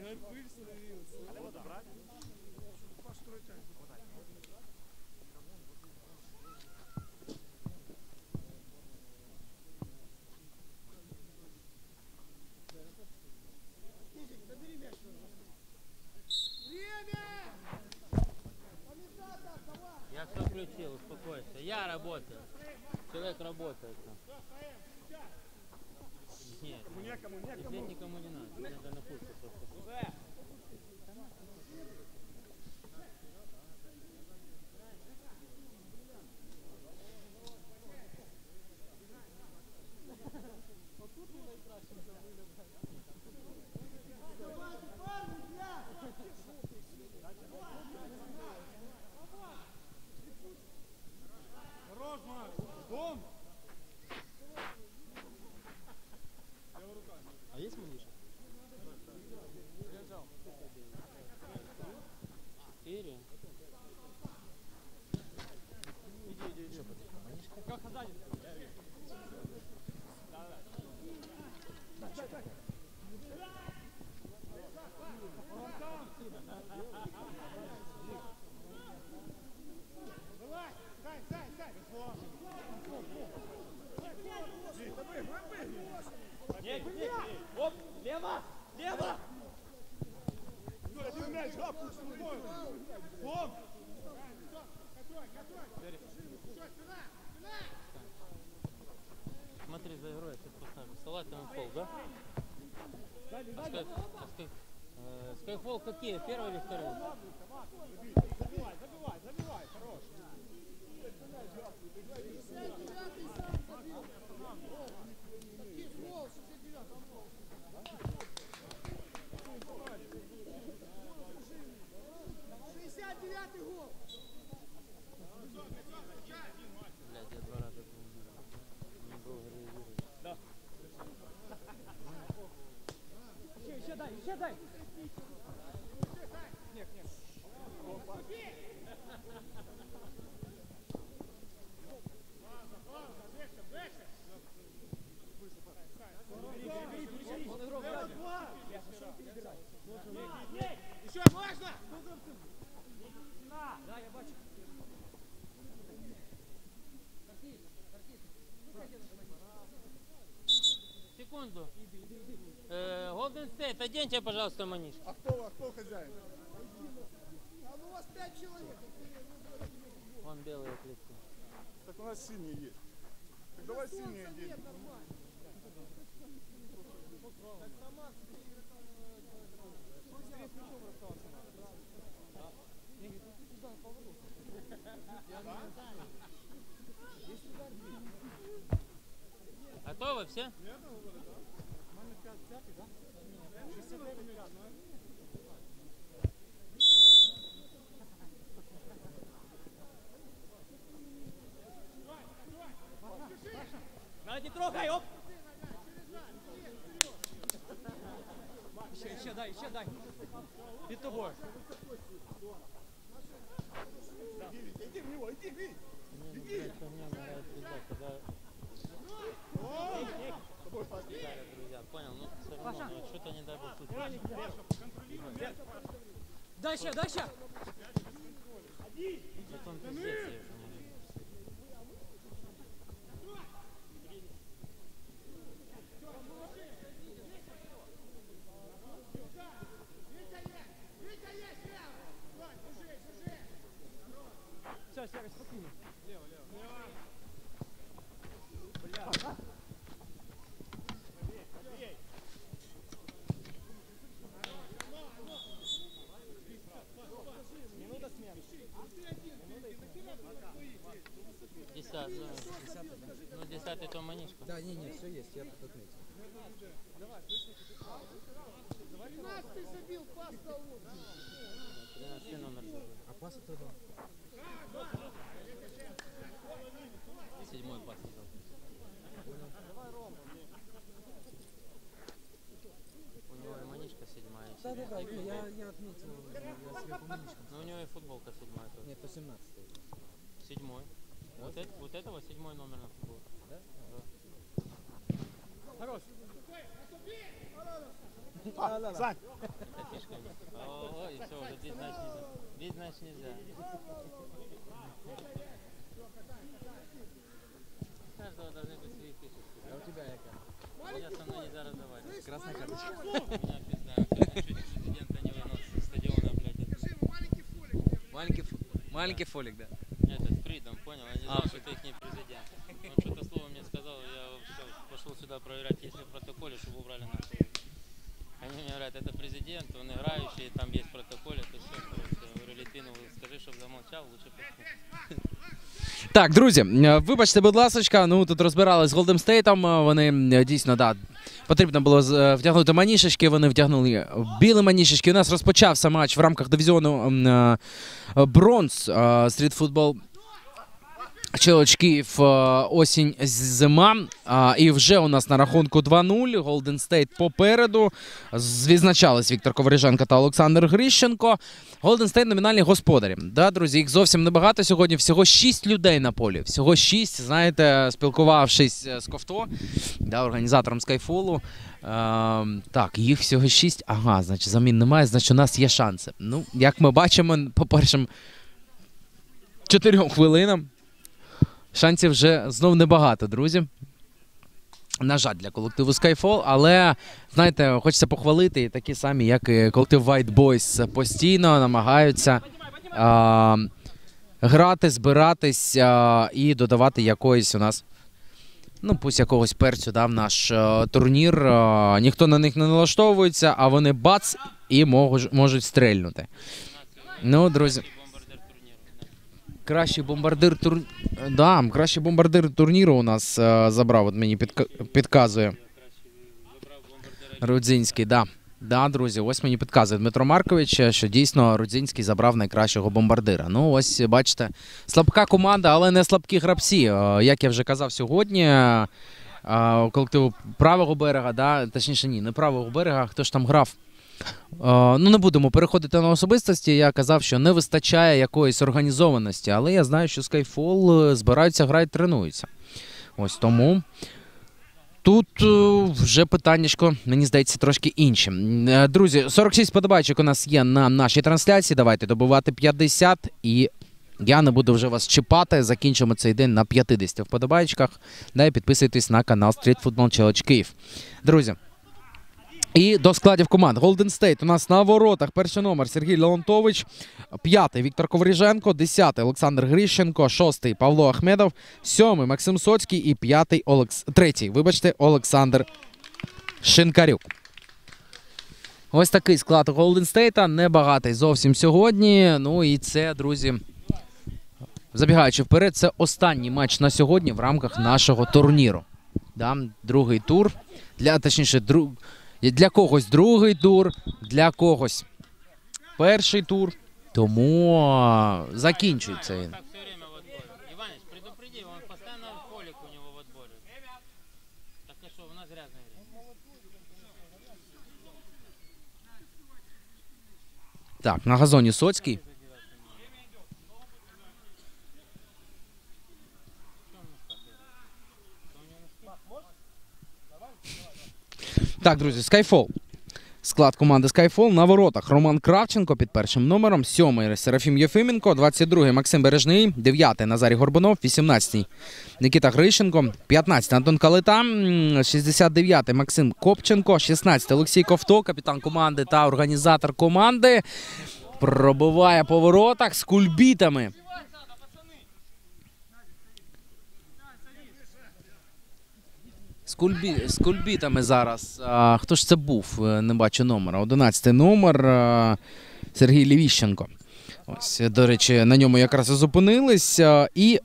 Я все включил, успокойся. Я работаю. Человек работает. Нет, здесь никому не надо. Мне надо на курсе просто. А есть манишка? Иди. Иди. Манишка? Как сзади? Оп, лево! Лево! Смотри за игрой, я сейчас поставлю. Салатовый фол, да? Скайфол какие? Первый или второй? Забивай, хорош. Блядь, я 2 раза был. Не был реагировать. Да. Еще дай. Нет. Еще можно! Да, я бачу. Секунду. Golden State, оденьте, пожалуйста, манишку. А кто хозяин? А ну у вас 5 человек. Вон белые плитки. Так у нас синие есть. Так давай синие оденем. Готовы все? Надо не трогай, оп! Еще дай. Перед тобой. Иди в него, иди. Мне нравится, ребят, когда ударят, друзья, понял? Ну, все равно, ну, что-то не дай бог случится. Дальше. Потом пиздец, я уже не люблю. Все, Серый, спокойно. Лево. Бля. Побей. Минута смены. 10-й то манишка. Да, не, все есть, я тут отметил. Давай, 13 забил, пас дал. 13 номер забыл. А пас это да. 7-й пас дал. У него и манишка 7-я. Да, я отметил, я себе по манишкам. Но у него и футболка 7-я тоже. Нет, то 17-й. 7-й. Вот этого 7-й номер на футболке. Да? Да. Хорош. Сань, Это фишка. Ой, все, уже бить значит нельзя. Бить значит нельзя. У каждого должны быть свои фишки. А у тебя яка? Меня со мной нельзя разговаривать. Красна карточка. У меня пизда. Чуть президента не вынос со стадиона, блядь. Маленький фолик, да. Этот Фридом, понял? Я не знал, что ты их не президент. Он что-то слово мне сказал, я все, пошел сюда проверять, есть ли в протоколе, чтобы убрали нахуй. Они мне говорят, это президент, он играющий, там есть в протоколе, то все, короче. Я говорю, Литвину, скажи, чтобы замолчал, лучше пускай. Так, друзі, вибачте, будь ласочка, ну тут розбирались з Голден Стейтом, вони дійсно, да, потрібно було вдягнути манішечки, вони вдягнули білі манішечки. У нас розпочався матч в рамках дивізіону бронз стрітфутбол Челендж Київ осінь-зима. І вже у нас на рахунку 2-0. Голден Стейт попереду. Відзначались Віктор Ковриженко та Олександр Грищенко. Голден Стейт номінальні господарі. Да, друзі, їх зовсім небагато сьогодні. Всього 6 людей на полі. Всього 6, знаєте, спілкувавшись з Ковто, да, організатором Скайфолу. Так, їх всього 6. Ага, значить замін немає, значить у нас є шанси. Ну, як ми бачимо, по першим 4 хвилинам шансів вже знов небагато, друзі. На жаль, для колективу Skyfall, але, знаєте, хочеться похвалити, такі самі, як і колектив White Boys, постійно намагаються грати, збиратись і додавати якоїсь у нас, ну, пусть якогось перцю, да, в наш турнір. Ніхто на них не налаштовується, а вони бац і можуть стрельнути. Ну, друзі. Кращий бомбардир турніру у нас забрав, от мені підказує Рудзінський, да. Да, друзі, ось мені підказує Дмитро Маркович, що дійсно Рудзінський забрав найкращого бомбардира. Ну, ось, бачите, слабка команда, але не слабкі гравці. Як я вже казав сьогодні, колективу правого берега, да, точніше ні, не правого берега, хто ж там грав. Ну, не будемо переходити на особистості. Я казав, що не вистачає якоїсь організованості, але я знаю, що Skyfall збираються, грають, тренуються. Ось тому тут вже питаннячко, мені здається, трошки інше. Друзі, 46 подобайчик у нас є на нашій трансляції. Давайте добивати 50 і я не буду вже вас чіпати. Закінчимо цей день на 50 вподобайчиках. Да, і підписуйтесь на канал Street Football Challenge Київ. Друзі, і до складів команд. Golden State у нас на воротах. Перший номер Сергій Леонтович, 5-й Віктор Ковриженко, 10-й Олександр Грищенко, 6-й Павло Ахмедов, 7-й Максим Соцький і 3-й Олександр Шинкарюк. Ось такий склад Golden State, небагатий зовсім сьогодні. Ну і це, друзі, забігаючи вперед, це останній матч на сьогодні в рамках нашого турніру. Да, другий тур, для когось другий тур, для когось перший тур, тому закінчується він. Так все время в отборе. Иваныч, предупреди, он постоянно фолик у него в отборе. Так а что, у нас грязное время. Так, на газоні Соцький. Так, друзі, Skyfall. Склад команди Skyfall. На воротах Роман Кравченко під першим номером, 7-й Серафім Єфименко, 22-й Максим Бережний, 9-й Назарій Горбунов, 18-й Нікіта Грищенко, 15-й Антон Калита, 69-й Максим Копченко, 16-й Олексій Ковто, капітан команди та організатор команди. Пробиває по воротах з кульбітами. З кульбітами зараз. Хто ж це був? Не бачу номера. 11-й номер Сергій Лівіщенко. Ось, до речі, на ньому якраз і зупинились. І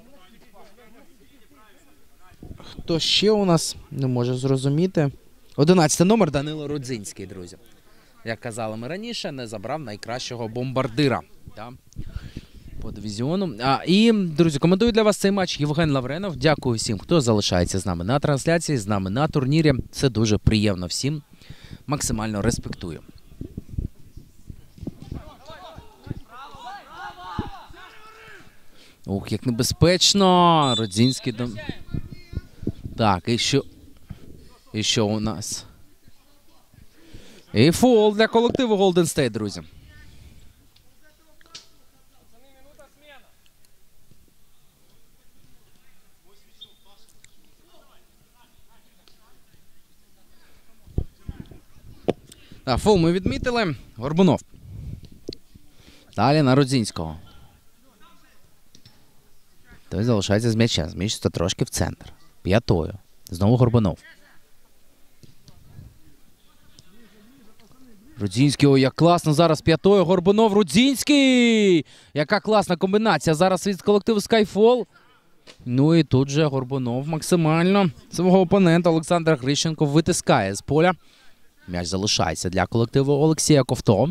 хто ще у нас? Не можу зрозуміти. 11-й номер Данило Рудзінський, друзі. Як казали ми раніше, не забрав найкращого бомбардира. Да? По дивізіону. І, друзі, коментую для вас цей матч Євген Лавренов. Дякую всім, хто залишається з нами на трансляції, з нами на турнірі. Це дуже приємно всім. Максимально респектую. Ух, як небезпечно. Родзінський. Так, і що у нас? І фол для колективу Golden State, друзі. Так, фол ми відмітили. Горбунов. Далі на Рудзінського. Той залишається з м'ячем. Зміщується трошки в центр. П'ятою. Знову Горбунов. Рудзінський, ой, як класно зараз п'ятою. Горбунов, Рудзінський! Яка класна комбінація зараз від колективу Skyfall. Ну і тут же Горбунов максимально свого опонента Олександра Грищенко витискає з поля. М'яч залишається для колективу Олексія Ковто.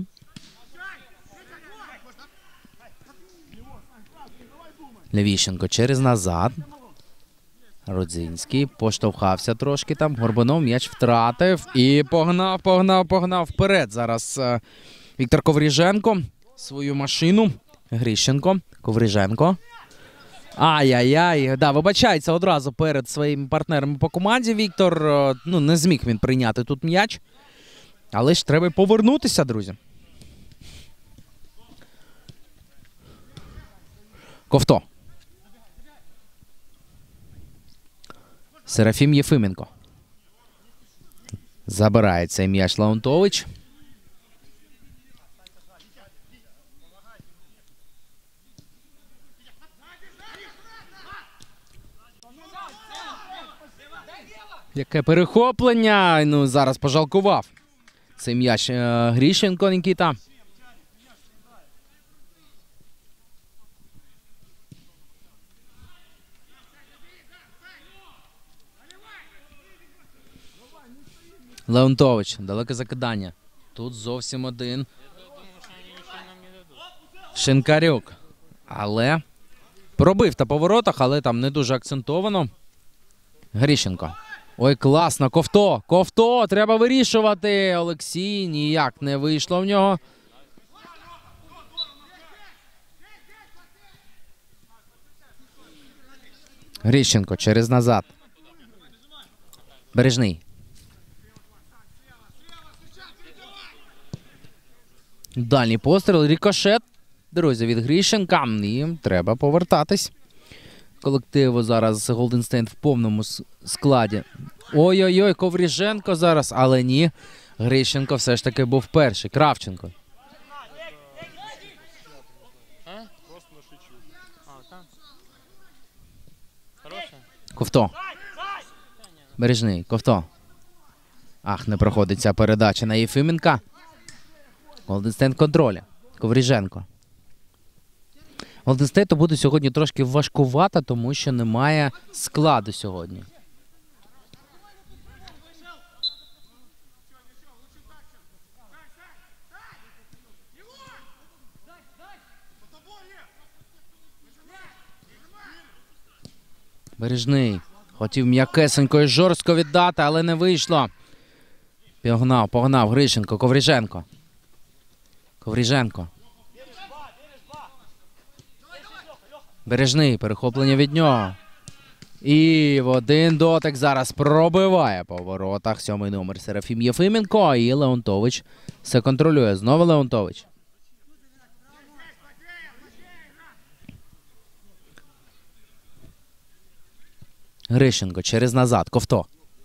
Левіщенко через назад. Рудзінський поштовхався трошки там. Горбунов м'яч втратив. І погнав вперед. Зараз Віктор Ковріженко свою машину. Грищенко. Ковріженко. Ай-яй-яй. Да, вибачається одразу перед своїми партнерами по команді. Віктор, ну, не зміг він прийняти тут м'яч. Але ж треба повернутися, друзі. Ковто. Серафім Єфименко. Забирає цей м'яч Леонтович. Яке перехоплення. Ну, зараз пожалкував цей м'яч Грищенко Нікіта. Леонтович, далеке закидання. Тут зовсім один. Шинкарюк. Але пробив та по воротах, але там не дуже акцентовано. Грищенко. Ой, класно. Ковто. Ковто. Треба вирішувати. Олексій ніяк не вийшло в нього. Грищенко через назад. Бережний. Дальній постріл, рикошет, друзі, від Грищенка. І треба повертатись. Колективу зараз Golden State в повному складі. Ой-ой-ой, Ковріженко зараз, але ні. Грищенко все ж таки був перший. Кравченко. Ковто. Бережний, Ковто. Ах, не проходить ця передача на Єфименка. Golden State в контролі. Ковріженко. Golden State буде сьогодні трошки важкувато, тому що немає складу сьогодні. Бережний. Хотів м'якесенько і жорстко віддати, але не вийшло. Погнав Грищенко, Ковріженко. Ковріженко. Бережний, перехоплення від нього. І в один дотик зараз пробиває по воротах. 7-й номер Серафім Єфименко. І Леонтович все контролює. Знову Леонтович. Грищенко через назад. Ковто.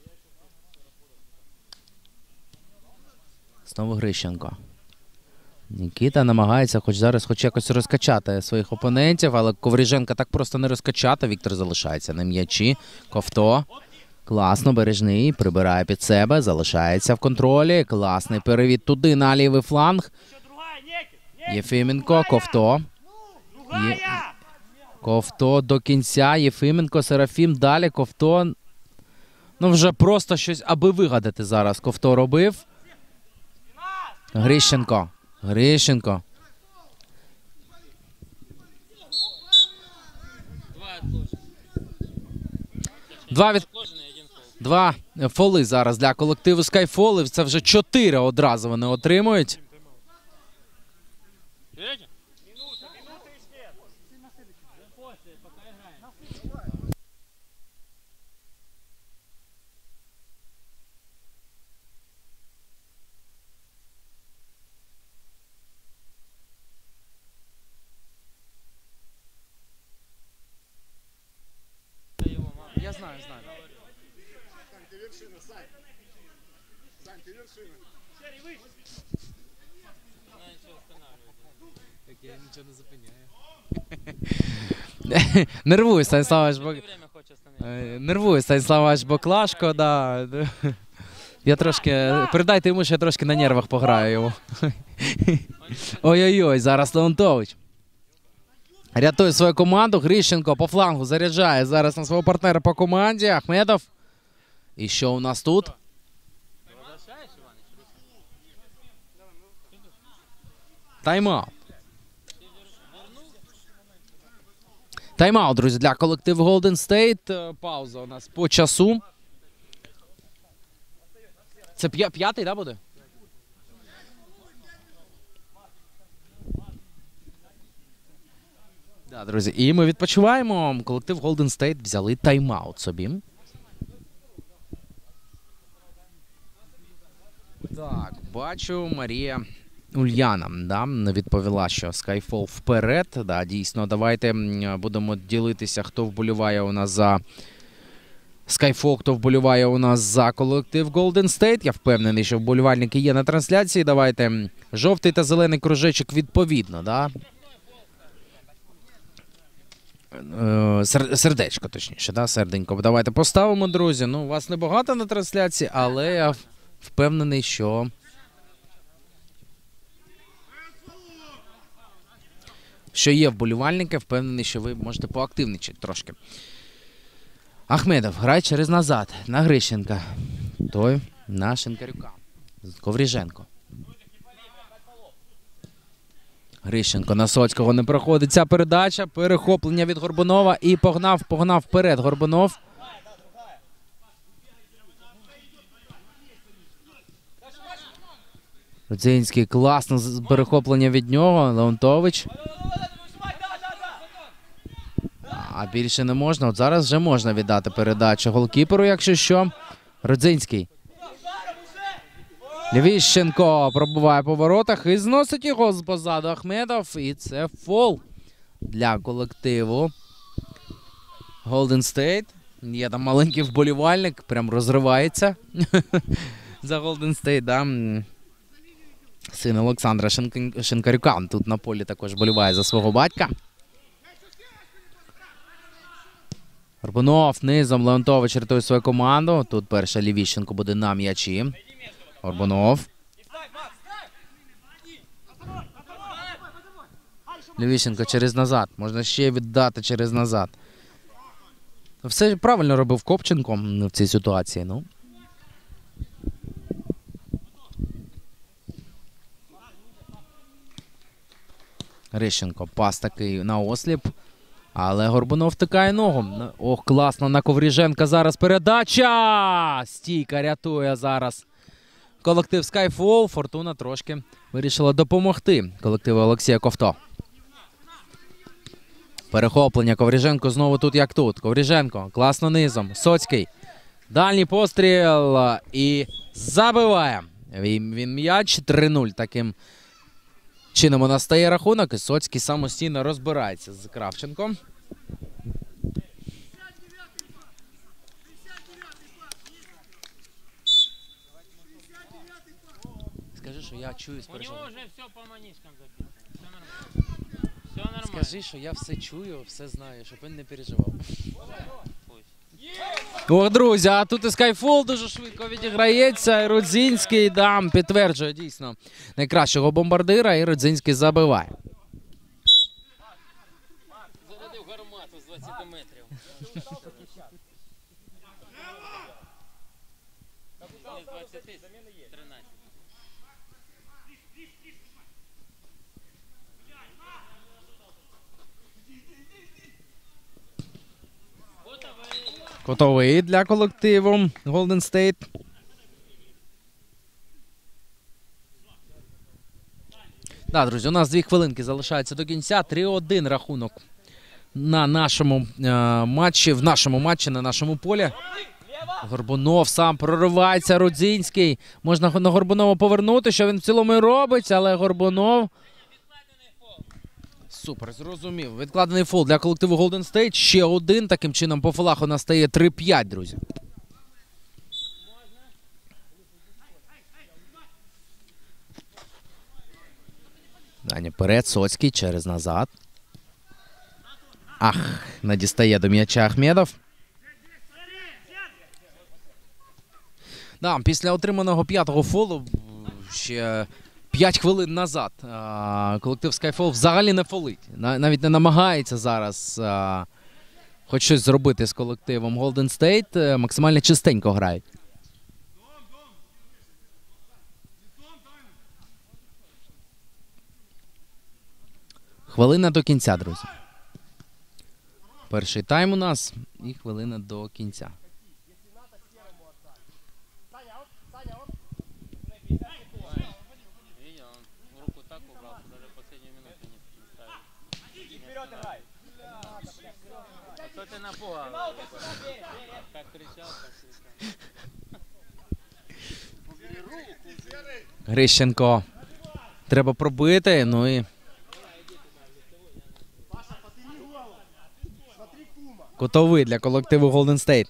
Знову Грищенко. Нікіта намагається хоч якось розкачати своїх опонентів, але Ковріженка так просто не розкачати. Віктор залишається на м'ячі. Ковто. Класно, Бережний. Прибирає під себе. Залишається в контролі. Класний перевід туди на лівий фланг. Єфименко. Ковто. Ковто до кінця. Єфименко, Серафім. Далі Ковто. Ну вже просто щось, аби вигадати зараз. Ковто робив. Грищенко. Грищенко. Два фоли зараз для колективу Skyfall. Це вже 4 одразу вони отримують. знаю. Сань, ты вершина, Сань. Сань, ты вершина. Надо еще останавливать. Так я нічого не зупиняю. Нервує Станіславович, бо... Время хочет остановить. Нервує Станіславович Боклашко, да. Я трошки... Передайте йому, що я трошки на нервах пограю йому. Ой-ой-ой, зараз Леонтович. Рятує свою команду. Грищенко по флангу заряджає зараз на свого партнера по команді. Ахмедов. І що у нас тут? Возвращаешь, Иваныч? Тайм-аут. Тайм-аут, друзі, для колективу Golden State. Пауза у нас по часу. Це п'ятий, да, буде? Да, друзі, і ми відпочиваємо. Колектив Golden State взяли тайм-аут собі. Так, бачу, Марія Ульяна, да, відповіла, що Skyfall вперед. Да, дійсно, давайте будемо ділитися, хто вболіває у нас за Skyfall, хто вболіває у нас за колектив Golden State. Я впевнений, що вболівальники є на трансляції. Давайте жовтий та зелений кружечок відповідно, да. Сердечко, точніше, да, серденько. Давайте поставимо, друзі. Ну, вас небагато на трансляції, але я впевнений, що є вболівальники, впевнений, що ви можете поактивничати трошки. Ахмедов грає через назад на Грищенка. Той на Шинкарюка. Ковріженко. Грищенко на Соцького не проходить ця передача. Перехоплення від Горбунова і погнав вперед Горбунов. Рудзинський, класно перехоплення від нього. Леонтович. А більше не можна. От зараз вже можна віддати передачу голкіперу, якщо що. Рудзинський. Лівіщенко пробиває по воротах і зносить його позаду Ахмедов. І це фол для колективу Golden State. Є там маленький вболівальник, прям розривається за Golden State, да. Син Олександра Шинкарюка тут на полі також вболіває за свого батька. Горбунов низом, Леонтович рятує свою команду. Тут перша Лівіщенко буде на м'ячі. Горбунов. Лівіщенко через назад. Можна ще віддати через назад. Все правильно робив Копченко в цій ситуації. Ну. Грищенко. Пас такий на осліп. Але Горбунов втикає ногу. Ох, класно на Ковріженка зараз передача! Стійка рятує зараз колектив Skyfall. Фортуна трошки вирішила допомогти колективу Олексія Ковто. Перехоплення. Ковріженко знову тут як тут. Ковріженко класно низом. Соцький. Дальній постріл і забиває. Він м'яч 3-0 таким чином у нас стає рахунок. І Соцький самостійно розбирається з Кравченком. Скажи, що я чую з У него першого. уже все по манишкам записано. Все нормально. Все нормально. Скажи, що я все чую, все знаю, щоб він не переживав. Пусть. Ох, друзі, а тут і Skyfall дуже швидко відіграється. І Рудзінський, да, підтверджує дійсно найкращого бомбардира. І Рудзінський забиває. Зарядив гармату з 20 метрів. З 20 13. Котовий для колективу Golden State. Да, друзі, у нас 2 хвилинки залишається до кінця. 3-1 рахунок на нашому матчі, в нашому матчі, на нашому полі. Горбунов сам проривається, Рудзінський. Можна на Горбунова повернути, що він в цілому і робить, але Горбунов Супер, зрозумів. Відкладений фол для колективу Golden State. Ще один. Таким чином по фолах у нас стає 3-5, друзі. Дані вперед, Соцький через назад. Ах, не дістає до м'яча Ахмедов. Да, після отриманого 5-го фолу ще 5 хвилин назад колектив Skyfall взагалі не фолить. Навіть не намагається зараз хоч щось зробити з колективом Golden State. Максимально чистенько грають. Хвилина до кінця, друзі. Перший тайм у нас і хвилина до кінця. Видел, он руку так убрал, что даже последнюю минуту не ставил. И вперед играй. А кто ты напугал? Как кричал, так кричал. Грищенко. Треба пробити, ну і кутовий для колективу Golden State.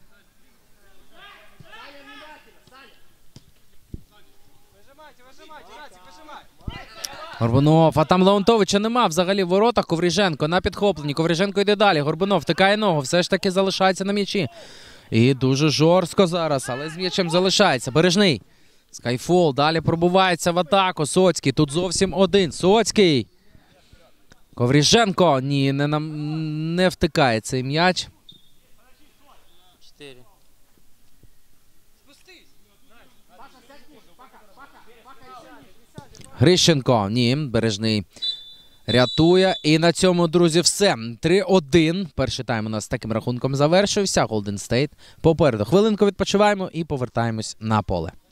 Выжимайте, Натик, выжимай. Горбунов, а там Леонтовича нема взагалі в воротах. Ковриженко на підхопленні. Ковриженко йде далі. Горбунов втикає ногу, все ж таки залишається на м'ячі. І дуже жорстко зараз, але з м'ячем залишається. Бережний. Скайфол далі пробувається в атаку. Соцький тут зовсім один. Соцький. Ковриженко. Ні, не втикає цей м'яч. 4. Грищенко. Ні, Бережний рятує. І на цьому, друзі, все. 3-1. Перший тайм у нас з таким рахунком завершився. Golden State попереду. Хвилинку відпочиваємо і повертаємось на поле.